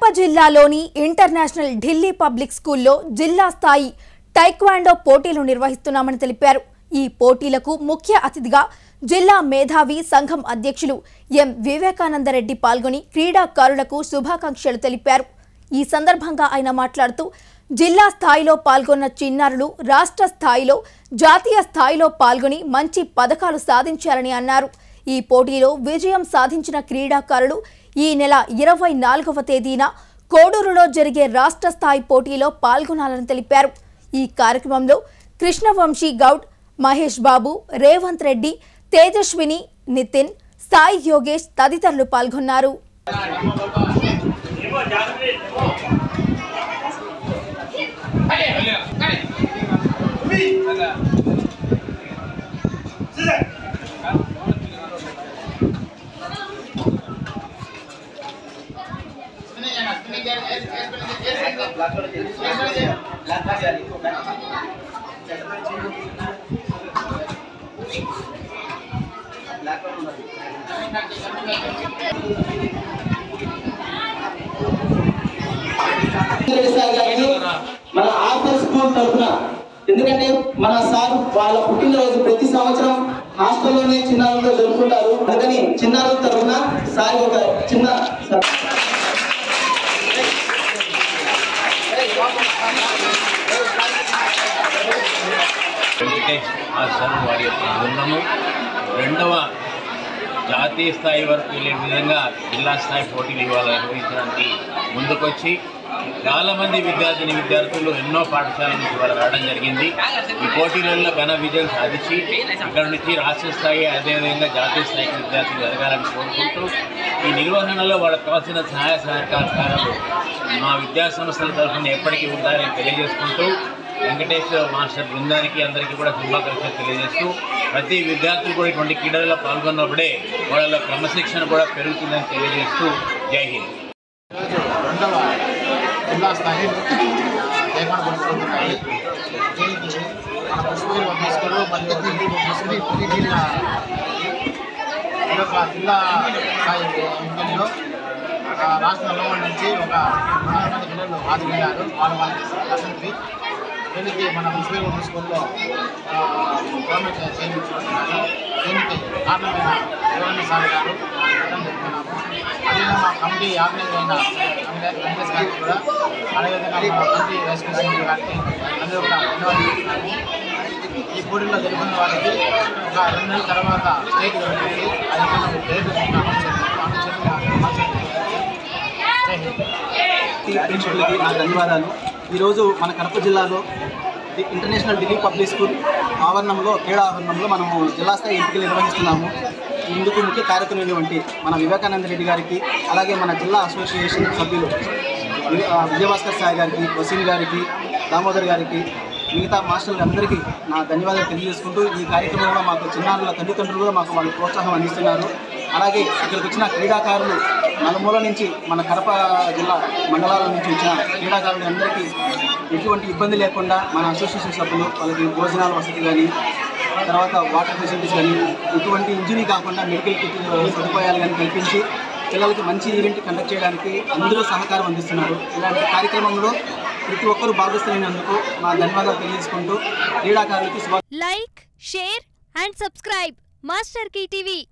జిల్లాలోని international Delhi public స్కూల్లో జిల్లా స్థాయి టైక్వాండో పోటీలు నిర్వహిస్తున్నామని తెలిపారు. ఈ పోటీలకు ముఖ్య అతిథిగా జిల్లా మేధావి సంఘం అధ్యక్షులు ఎం వివేకానందరెడ్డి పాల్గొని క్రీడాకారులకు శుభాకాంక్షలు తెలిపారు. ఈ సందర్భంగా ఆయన మాట్లాడుతూ జిల్లా స్థాయిలో పాల్గొన్న చిన్నారులు రాష్ట్ర స్థాయిలో, జాతీయ స్థాయిలో పాల్గొని మంచి పతకాలు సాధించారని అన్నారు. ఈ పోటీలో విజయం సాధించిన క్రీడాకారులు ఈ నెల 24వ తేదీన కోడూరులో జరిగే రాష్ట్ర స్థాయి పోటీలో పాల్గొనాలని తెలిపారు. ఈ కార్యక్రమంలో కృష్ణవంశీ గౌడ్, మహేష్ బాబు, రేవంత్ రెడ్డి, తేజస్విని, నితిన్, సాయి యోగేష్ తదితరులు పాల్గొన్నారు. మన ఆఫర్ స్కూల్ తరఫున, ఎందుకంటే మన సార్ వాళ్ళ పుట్టినరోజు ప్రతి సంవత్సరం హాస్టల్లోనే చిన్నారులతో జరుపుకుంటారు. అందుకని చిన్నారుల తరఫున సార్ ఒక చిన్న వెంకటేష్ సార్ వారి యొక్క బృందము రెండవ జాతీయ స్థాయి వరకు వెళ్ళే విధంగా జిల్లా స్థాయి పోటీలు ఇవాళ నిర్వహించడానికి ముందుకొచ్చి చాలామంది విద్యార్థులు ఎన్నో పాఠశాలల నుంచి ఇవాళ రావడం జరిగింది. ఈ పోటీలలో ఘన విజయం సాధించి ఇక్కడ నుంచి రాష్ట్ర స్థాయి, అదేవిధంగా జాతీయ స్థాయికి విద్యార్థులు ఎదగాలని కోరుకుంటూ ఈ నిర్వహణలో వాళ్ళకు కావాల్సిన సహాయ సహకారాలు మా విద్యాసంస్థల తరఫున ఎప్పటికీ ఉంటారని తెలియజేసుకుంటూ వెంకటేష్ మాస్టర్ బృందానికి అందరికీ కూడా శుభాకాంక్షలు తెలియజేస్తూ ప్రతి విద్యార్థులు కూడా ఇటువంటి క్రీడల్లో పాల్గొన్నప్పుడే వాళ్ళ క్రమశిక్షణ కూడా పెరుగుతుందని తెలియజేస్తూ జై హింద్. రెండవ జిల్లా స్థాయి టైక్వాండో పోటీలు దీనికి మన పుష్పగిరి తీసుకుని ఈ యొక్క జిల్లా స్థాయి ఎన్నికల్లో రాష్ట్రంలో నుంచి ఒక 200 మంది పిల్లలు హాజరయ్యారు. వాళ్ళకి అసెంబ్లీ దీనికి మన పుష్పగిరి స్కూల్లో గవర్నమెంట్ చేయించుకుంటున్నారు. దీనికి కారణమైన వివరణ సార్ గారు చెప్తున్నాము. అదేవిధంగా మా కమిటీ ఆర్గనైజ్ అయిన కాంగ్రెస్ గారికి కూడా, అదేవిధంగా మా కమిటీ వైస్ ప్రెసిడెంట్ గారికి అందరూ కూడా ధన్యవాదాలు చెప్తున్నాము. ఈ పోటీలో గెలుపొందిన వాళ్ళకి ఒక 2 నెలల తర్వాత స్టేట్ జరుగుతుంది. అది మనం పేరు ప్రేక్షకులకి నా ధన్యవాదాలు. ఈరోజు మన కడప జిల్లాలో ఇంటర్నేషనల్ ఢిల్లీ పబ్లిక్ స్కూల్ ఆవరణంలో, క్రీడా ఆవరణంలో మనము జిల్లా స్థాయి ఎంపికలు నిర్వహిస్తున్నాము. ఇందుకు ముఖ్య కార్యక్రమైనటువంటి మన వివేకానందరెడ్డి గారికి, అలాగే మన జిల్లా అసోసియేషన్ సభ్యులు విజయభాస్కర్ సాయి గారికి, వసీం గారికి, దామోదర్ గారికి, మిగతా మాస్టర్లు అందరికీ నా ధన్యవాదాలు తెలియజేసుకుంటూ, ఈ కార్యక్రమంలో మాకు చిన్నారుల తల్లిదండ్రులు కూడా మాకు వాళ్ళు ప్రోత్సాహం అందిస్తున్నారు. అలాగే ఇక్కడికి వచ్చిన క్రీడాకారులు నలుమూల నుంచి, మన కడప జిల్లా మండలాల నుంచి వచ్చిన క్రీడాకారులు అందరికీ ఎటువంటి ఇబ్బంది లేకుండా మన అసోసియేషన్ సభ్యులు వాళ్ళకి భోజనాల వసతి కానీ, తర్వాత వాటర్ ఫెసిలిటీస్ కానీ, ఎటువంటి ఇంజరీ కాకుండా మెడికల్ కిట్ సదుపాయాలు కానీ కల్పించి పిల్లలకి మంచి ఈవెంట్ కండక్ట్ చేయడానికి అందరూ సహకారం అందిస్తున్నారు. ఇలాంటి కార్యక్రమంలో ప్రతి ఒక్కరూ భాగస్వామైనందుకు మా ధన్యవాదాలు తెలియజేసుకుంటూ క్రీడాకారులకి like, share and subscribe master key TV.